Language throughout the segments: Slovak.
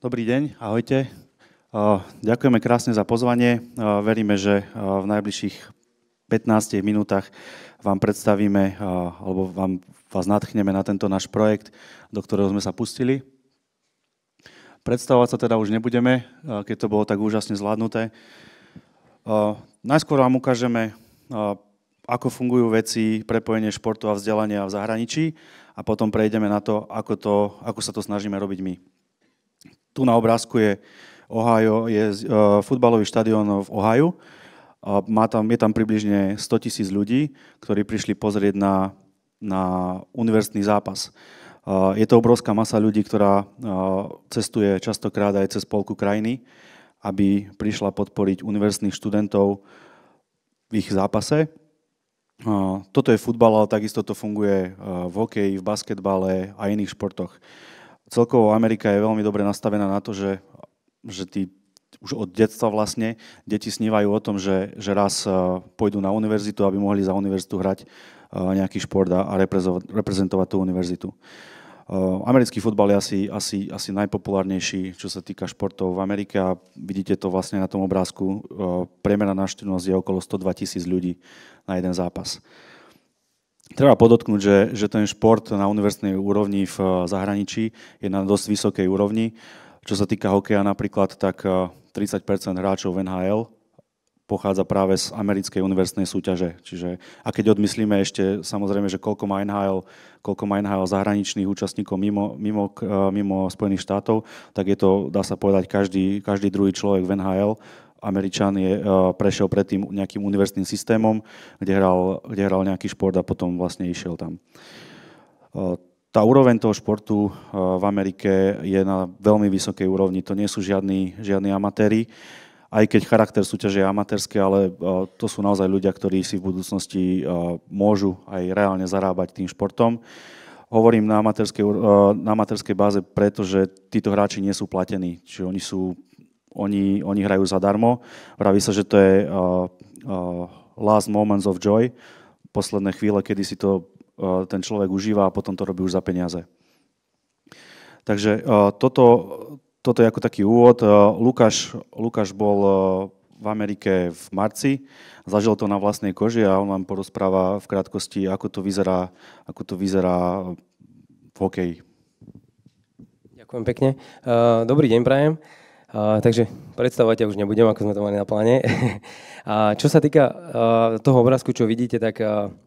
Dobrý deň, ahojte. Ďakujeme krásne za pozvanie. Veríme, že v najbližších 15 minútach vám predstavíme alebo vás nadchneme na tento náš projekt, do ktorého sme sa pustili. Predstavovať sa teda už nebudeme, keď to bolo tak úžasne zvládnuté. Najskôr vám ukážeme, ako fungujú veci prepojenie športu a vzdelania v zahraničí a potom prejdeme na to, ako sa to snažíme robiť my. Tu na obrázku je Ohio, je futbalový štadión v Ohio. Je tam približne 100 000 ľudí, ktorí prišli pozrieť na univerzitný zápas. Je to obrovská masa ľudí, ktorá cestuje častokrát aj cez polku krajiny, aby prišla podporiť univerzitných študentov v ich zápase. Toto je futbal, ale takisto to funguje v hokeji, v basketbale a iných športoch. Celkovo Amerika je veľmi dobre nastavená na to, že už od detstva vlastne deti snívajú o tom, že raz pôjdu na univerzitu, aby mohli za univerzitu hrať nejaký šport a reprezentovať tú univerzitu. Americký futbal je asi najpopulárnejší, čo sa týka športov v Amerike a vidíte to vlastne na tom obrázku. Priemerná návštevnosť je okolo 102 000 ľudí na jeden zápas. Treba podotknúť, že ten šport na univerzitnej úrovni v zahraničí je na dosť vysokej úrovni. Čo sa týka hokeja napríklad, tak 30% hráčov v NHL pochádza práve z americkej univerzitnej súťaže. A keď odmyslíme ešte samozrejme, že koľko má NHL zahraničných účastníkov mimo Spojených štátov, tak je to, dá sa povedať, každý druhý človek v NHL. Američan prešiel predtým nejakým univerzitným systémom, kde hral nejaký šport a potom vlastne išiel tam. Tá úroveň toho športu v Amerike je na veľmi vysokej úrovni. To nie sú žiadni amatéri, aj keď charakter súťaže je amatérske, ale to sú naozaj ľudia, ktorí si v budúcnosti môžu aj reálne zarábať tým športom. Hovorím na amatérskej báze, pretože títo hráči nie sú platení, čiže oni hrajú zadarmo. Vraví sa, že to je last moments of joy, posledné chvíle, kedy si to ten človek užíva a potom to robí už za peniaze. Takže toto je ako taký úvod. Lukáš bol v Amerike v marci, zažil to na vlastnej koži a on vám porozpráva v krátkosti, ako to vyzerá v hokeji. Ďakujem pekne. Dobrý deň prajem. Takže predstavovať ťa už nebudem, ako sme to mali na pláne. Čo sa týka toho obrázku, čo vidíte, tak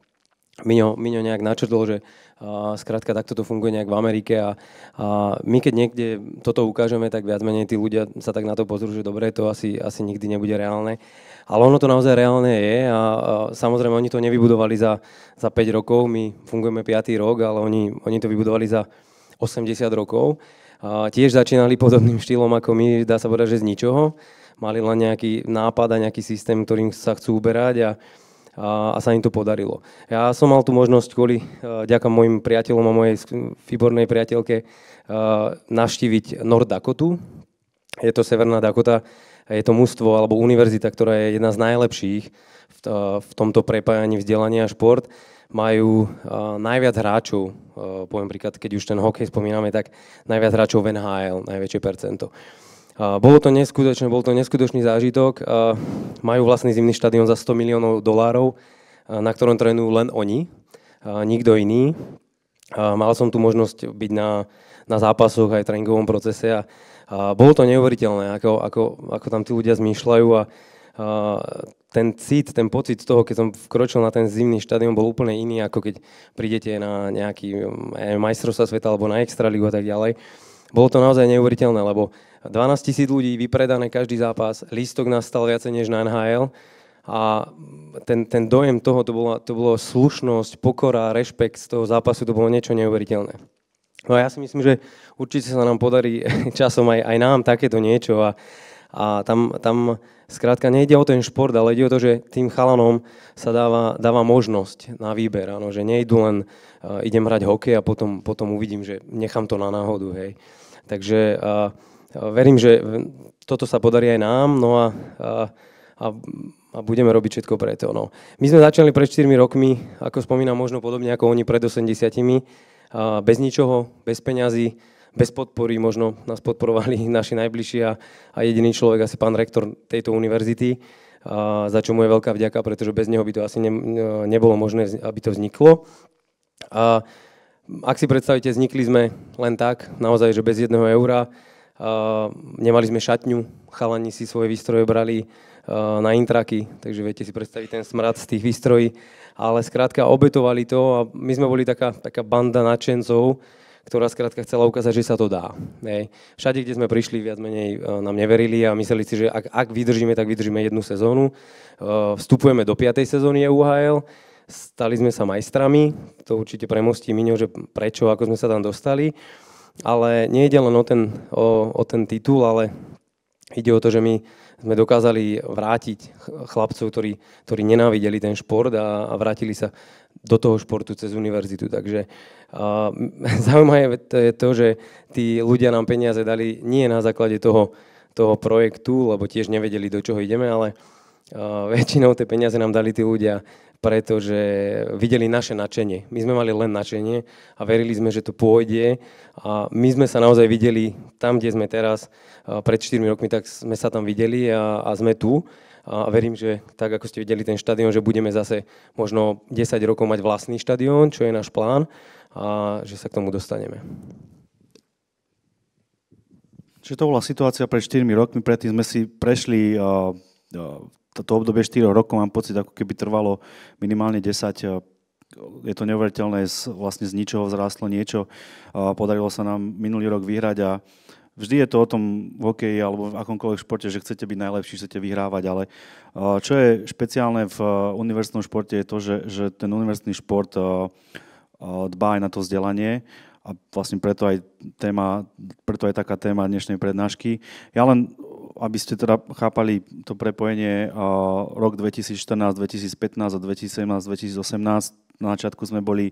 Miňo nejak načrtol, že skrátka takto to funguje nejak v Amerike a my keď niekde toto ukážeme, tak viac menej tí ľudia sa tak na to pozrú, že dobre, to asi nikdy nebude reálne. Ale ono to naozaj reálne je a samozrejme oni to nevybudovali za 5 rokov, my fungujeme 5. rok, ale oni to vybudovali za 80 rokov. Tiež začínali podobným štýlom ako my, dá sa povedať, že z ničoho. Mali len nejaký nápad a nejaký systém, ktorým sa chcú uberať a sa im to podarilo. Ja som mal tú možnosť ďaká mojim priateľom a mojej výbornej priateľke navštíviť North Dakotu. Je to Severná Dakota, je to mužstvo alebo univerzita, ktorá je jedna z najlepších v tomto prepájaní vzdelania a šport. Majú najviac hráčov, poviem príklad, keď už ten hokej spomíname, tak najviac hráčov v NHL, najväčšie percento. Bol to neskutočný zážitok. Majú vlastný zimný štadión za $100 miliónov, na ktorom trénujú len oni, nikto iný. Mal som tu možnosť byť na zápasoch aj v tréningovom procese a bolo to neuveriteľné, ako tam tí ľudia zmýšľajú a ten pocit toho, keď som vkročil na ten zimný štadión, bol úplne iný, ako keď prídete na nejaký majstrovstvá sveta alebo na extraligu a tak ďalej. Bolo to naozaj neuveriteľné, lebo 12 000 ľudí, vypredané každý zápas, lístok nastal viacej než na NHL a ten dojem toho, to bolo slušnosť, pokora, rešpekt z toho zápasu, to bolo niečo neuveriteľné. No a ja si myslím, že určite sa nám podarí časom aj nám takéto niečo a tam skrátka nejde o ten šport, ale ide o to, že tým chalanom sa dáva možnosť na výber, áno, že nejdu len idem hrať hokej a potom uvidím, že nechám to na náhodu, hej. Takže verím, že toto sa podarí aj nám, no a budeme robiť všetko preto. No. My sme začali pred 4 rokmi, ako spomínam, možno podobne ako oni pred 80, bez ničoho, bez peňazí, bez podpory možno nás podporovali naši najbližší a jediný človek, asi pán rektor tejto univerzity, za čo mu je veľká vďaka, pretože bez neho by to asi nebolo možné, aby to vzniklo. A ak si predstavíte, vznikli sme len tak, naozaj, že bez 1 eura. Nemali sme šatňu, chalani si svoje výstroje brali na intraky, takže viete si predstaviť ten smrad z tých výstrojí, ale skrátka obetovali to a my sme boli taká banda nadšencov, ktorá skrátka chcela ukázať, že sa to dá. Hej. Všade, kde sme prišli, viac menej nám neverili a mysleli si, že ak vydržíme, tak vydržíme 1 sezónu. Vstupujeme do 5. sezóny UHL, stali sme sa majstrami, to určite premostí Miňo, že prečo, ako sme sa tam dostali, ale nie ide len o ten titul, ale ide o to, že my sme dokázali vrátiť chlapcov, ktorí nenávideli ten šport a vrátili sa do toho športu cez univerzitu. Takže zaujímavé je to, že tí ľudia nám peniaze dali nie na základe toho projektu, lebo tiež nevedeli, do čoho ideme, ale väčšinou tie peniaze nám dali tí ľudia, pretože videli naše nadšenie. My sme mali len nadšenie a verili sme, že to pôjde a my sme sa naozaj videli tam, kde sme teraz. Pred 4 rokmi, tak sme sa tam videli a sme tu. A verím, že tak, ako ste videli ten štadión, že budeme zase možno 10 rokov mať vlastný štadión, čo je náš plán, a že sa k tomu dostaneme. Čiže to bola situácia pred 4 rokmi, predtým sme si prešli toto obdobie 4 rokov, mám pocit, ako keby trvalo minimálne 10. Je to neuveriteľné, vlastne z ničoho vzrástlo niečo. Podarilo sa nám minulý rok vyhrať a vždy je to o tom v hokeji alebo v akomkoľvek športe, že chcete byť najlepší, chcete vyhrávať, ale čo je špeciálne v univerzitnom športe je to, že ten univerzitný šport dbá aj na to vzdelanie a vlastne preto aj taká téma dnešnej prednášky. Ja len, aby ste teda chápali to prepojenie, rok 2014, 2015 a 2017, 2018, na začiatku sme boli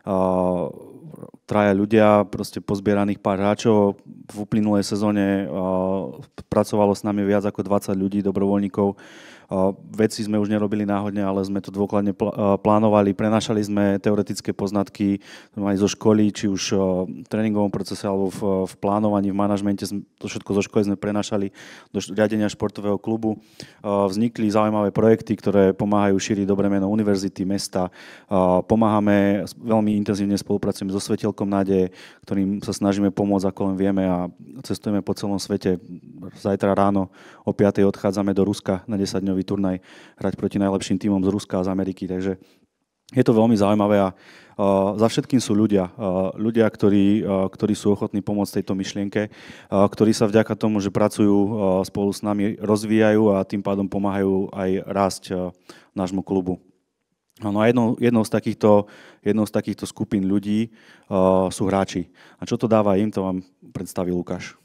traja ľudia, proste pozbieraných pár hráčov. V uplynulej sezóne pracovalo s nami viac ako 20 ľudí, dobrovoľníkov. Veci sme už nerobili náhodne, ale sme to dôkladne plánovali. Prenášali sme teoretické poznatky, sme mali zo školy, či už v tréningovom procese alebo v plánovaní, v manažmente. To všetko zo školy sme prenášali do riadenia športového klubu. Vznikli zaujímavé projekty, ktoré pomáhajú šíriť dobré meno univerzity, mesta. Pomáhame, veľmi intenzívne spolupracujeme so Svetielkom nádeje, ktorým sa snažíme pomôcť, ako len vieme, a cestujeme po celom svete. Zajtra ráno o 5:00 odchádzame do Ruska na 10-dňový turnaj hrať proti najlepším tímom z Ruska a z Ameriky. Takže je to veľmi zaujímavé a za všetkým sú ľudia, ktorí sú ochotní pomôcť tejto myšlienke, ktorí sa vďaka tomu, že pracujú spolu s nami, rozvíjajú a tým pádom pomáhajú aj rásť nášmu klubu. No a jednou z takýchto skupín ľudí sú hráči. A čo to dáva im, to vám predstaví Lukáš.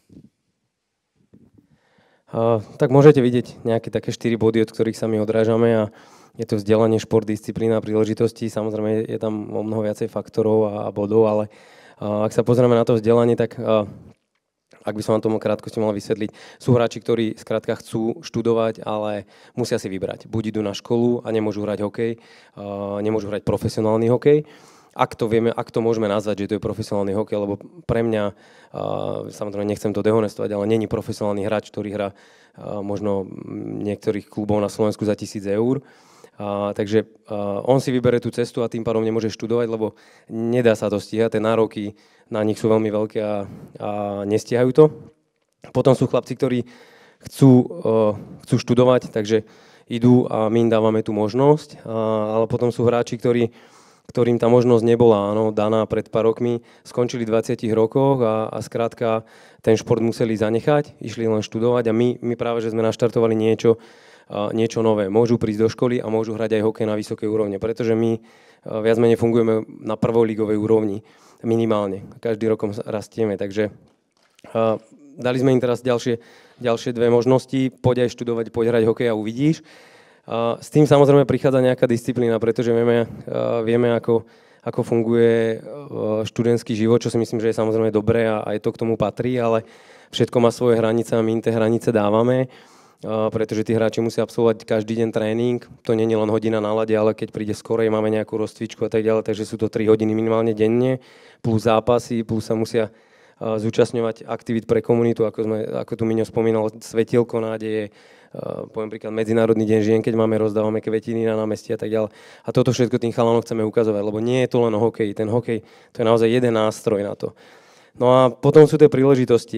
Tak môžete vidieť nejaké také 4 body, od ktorých sa my odrážame, a je to vzdelanie, šport, disciplína, príležitosti. Samozrejme je tam o mnoho viacej faktorov a bodov, ale ak sa pozrieme na to vzdelanie, tak ak by som vám tomu krátkosti mal vysvetliť, sú hráči, ktorí skrátka chcú študovať, ale musia si vybrať. Buď idú na školu a nemôžu hrať hokej, nemôžu hrať profesionálny hokej. Ak to môžeme nazvať, že to je profesionálny hokej, lebo pre mňa, samozrejme nechcem to dehonestovať, ale není profesionálny hráč, ktorý hrá možno niektorých klubov na Slovensku za 1000 eur. Takže on si vybere tú cestu a tým pádom nemôže študovať, lebo nedá sa to stíhať, tie nároky na nich sú veľmi veľké a nestíhajú to. Potom sú chlapci, ktorí chcú študovať, takže idú a my im dávame tú možnosť, ale potom sú hráči, ktorým tá možnosť nebola daná pred pár rokmi, skončili v 20 rokoch a skrátka ten šport museli zanechať, išli len študovať a my práve, že sme naštartovali niečo nové. Môžu prísť do školy a môžu hrať aj hokej na vysokej úrovni, pretože my viac menej fungujeme na prvolígovej úrovni minimálne. Každý rokom rastieme, takže dali sme im teraz ďalšie 2 možnosti. Poď aj študovať, poď hrať hokej a uvidíš. S tým samozrejme prichádza nejaká disciplína, pretože vieme ako funguje študentský život, čo si myslím, že je samozrejme dobré a aj to k tomu patrí, ale všetko má svoje hranice a my tie hranice dávame, pretože tí hráči musia absolvovať každý deň tréning. To nie je len hodina na lade, ale keď príde skorej, máme nejakú rozcvičku a tak ďalej, takže sú to 3 hodiny minimálne denne, plus zápasy, plus sa musia zúčastňovať aktivít pre komunitu, ako tu Miňo spomínal, svetielko nádeje, poviem príklad Medzinárodný deň žien, keď rozdávame kvetiny na námestí a tak ďalej. A toto všetko tým chalanom chceme ukazovať, lebo nie je to len o hokeji. Ten hokej, to je naozaj jeden nástroj na to. No a potom sú tie príležitosti.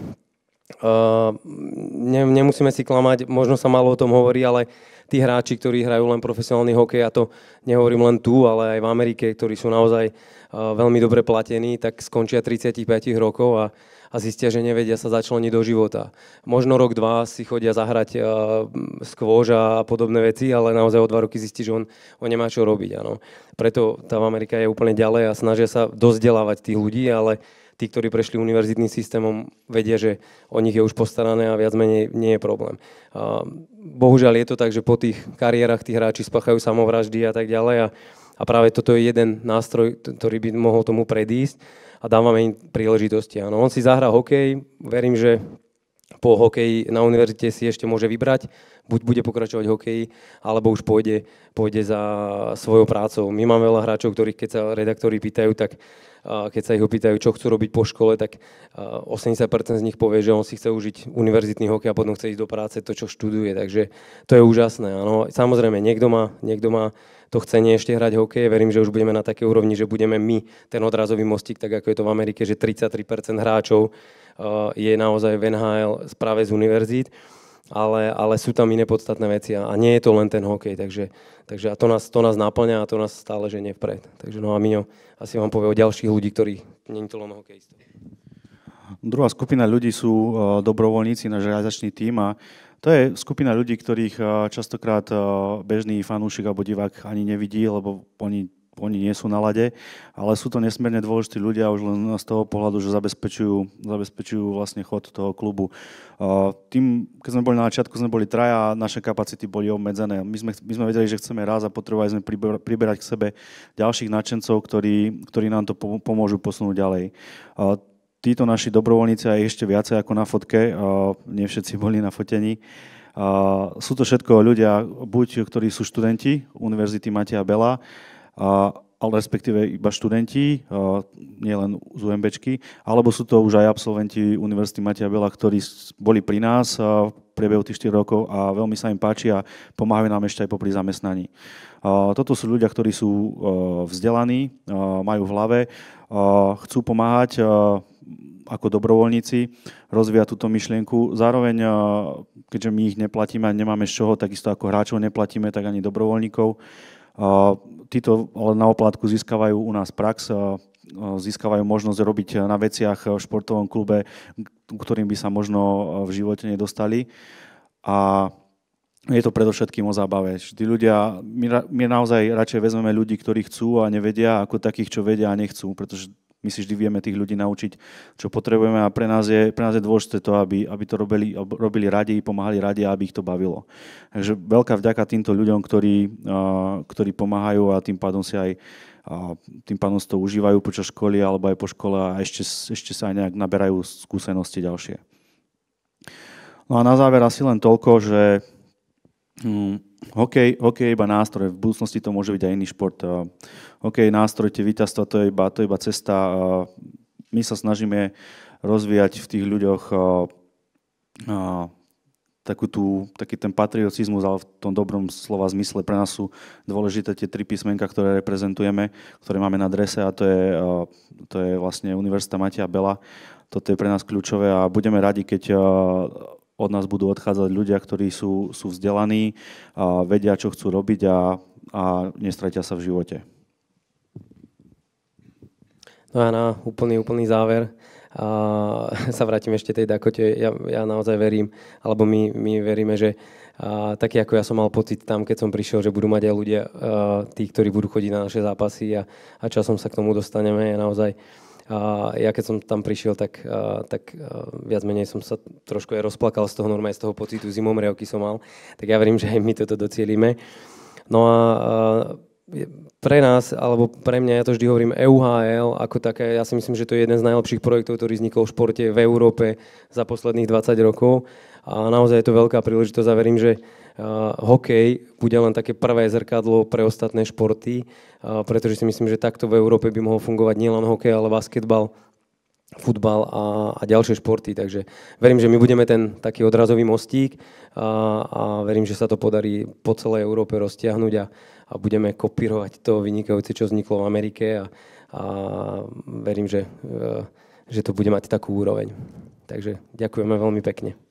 Nemusíme si klamať, možno sa málo o tom hovorí, ale tí hráči, ktorí hrajú len profesionálny hokej, a to nehovorím len tu, ale aj v Amerike, ktorí sú naozaj veľmi dobre platení, tak skončia 35 rokov a zistia, že nevedia sa začleniť do života. Možno rok, dva si chodia zahrať skôž a podobné veci, ale naozaj o 2 roky zistí, že on nemá čo robiť. Áno. Preto tá Amerika je úplne ďalej a snažia sa dozdelávať tých ľudí, ale tí, ktorí prešli univerzitným systémom, vedia, že o nich je už postarané a viac menej nie je problém. Bohužiaľ je to tak, že po tých kariérach tí hráči spáchajú samovraždy a tak ďalej a práve toto je jeden nástroj, ktorý by mohol tomu predísť a dávame im príležitosti. Áno, on si zahrá hokej, verím, že po hokeji na univerzite si ešte môže vybrať, buď bude pokračovať v hokeji, alebo už pôjde za svojou prácou. My máme veľa hráčov, ktorých keď sa redaktori pýtajú, tak keď sa ich opýtajú, čo chcú robiť po škole, tak 80% z nich povie, že on si chce užiť univerzitný hokej a potom chce ísť do práce to, čo študuje. Takže to je úžasné. Áno. Samozrejme, niekto má to chcenie ešte hrať hokej. Verím, že už budeme na takej úrovni, že budeme my ten odrazový mostík, tak ako je to v Amerike, že 33% hráčov je naozaj v NHL práve z univerzít. Ale sú tam iné podstatné veci a nie je to len ten hokej, takže a to nás naplňa a to nás stále ženie vpred. Takže no a Miňo asi vám povie o ďalších ľudí, ktorí nie je to len hokejistov. Druhá skupina ľudí sú dobrovoľníci, náš realizačný tím a to je skupina ľudí, ktorých častokrát bežný fanúšik alebo divák ani nevidí, lebo oni nie sú na lade, ale sú to nesmierne dôležití ľudia už len z toho pohľadu, že zabezpečujú vlastne chod toho klubu. Tým, keď sme boli na začiatku, sme boli traja a naše kapacity boli obmedzené. My sme vedeli, že chceme raz a potrebovali sme priberať k sebe ďalších nadšencov, ktorí nám to pomôžu posunúť ďalej. Títo naši dobrovoľníci aj ešte viacej ako na fotke, nie všetci boli na fotení. Sú to všetko ľudia, buď ktorí sú študenti Univerzity Mateja Bela, ale respektíve iba študenti, nielen z UMBčky, alebo sú to už aj absolventi Univerzity Mateja Bela, ktorí boli pri nás v priebehu tých 4 rokov a veľmi sa im páči a pomáhajú nám ešte aj popri zamestnaní. Toto sú ľudia, ktorí sú vzdelaní, majú v hlave, chcú pomáhať ako dobrovoľníci, rozvíjať túto myšlienku. Zároveň, keďže my ich neplatíme a nemáme z čoho, takisto ako hráčov neplatíme, tak ani dobrovoľníkov. Títo ale na oplátku získavajú u nás prax, získavajú možnosť robiť na veciach v športovom klube, ktorým by sa možno v živote nedostali. A je to predovšetkým o zábave. Tí ľudia, my naozaj radšej vezmeme ľudí, ktorí chcú a nevedia, ako takých, čo vedia a nechcú, pretože my si vždy vieme tých ľudí naučiť, čo potrebujeme a pre nás je dôležité to, aby to robili radi, pomáhali radi a aby ich to bavilo. Takže veľká vďaka týmto ľuďom, ktorí pomáhajú a tým pádom si to užívajú počas školy alebo aj po škole a ešte sa aj nejak naberajú skúsenosti ďalšie. No a na záver asi len toľko, že hokej je iba nástroj, v budúcnosti to môže byť aj iný šport. Hokej, nástroj, tie víťazstva, to je iba cesta. My sa snažíme rozvíjať v tých ľuďoch taký ten patriotizmus, ale v tom dobrom slova zmysle. Pre nás sú dôležité tie 3 písmenka, ktoré reprezentujeme, ktoré máme na drese a to je vlastne Univerzita Mateja Bela. Toto je pre nás kľúčové a budeme radi, keď od nás budú odchádzať ľudia, ktorí sú vzdelaní, vedia, čo chcú robiť a nestratia sa v živote. No a na úplný záver sa vrátim ešte tej Dakote. Ja naozaj verím, alebo my veríme, že taký ako ja som mal pocit tam, keď som prišiel, že budú mať aj ľudia, tí, ktorí budú chodiť na naše zápasy a časom sa k tomu dostaneme. Ja keď som tam prišiel, tak viac menej som sa trošku aj rozplakal z toho normálne, z toho pocitu zimomriavky som mal. Tak ja verím, že aj my toto docielime. No a pre nás, alebo pre mňa, ja to vždy hovorím, EUHL ako také, ja si myslím, že to je jeden z najlepších projektov, ktorý vznikol v športe v Európe za posledných 20 rokov. A naozaj je to veľká príležitosť a verím, že hokej bude len také prvé zrkadlo pre ostatné športy, pretože si myslím, že takto v Európe by mohol fungovať nielen hokej, ale basketbal, futbal a ďalšie športy. Takže verím, že my budeme ten taký odrazový mostík a verím, že sa to podarí po celej Európe roztiahnuť a budeme kopírovať to vynikajúce, čo vzniklo v Amerike a verím, že to bude mať takú úroveň. Takže ďakujeme veľmi pekne.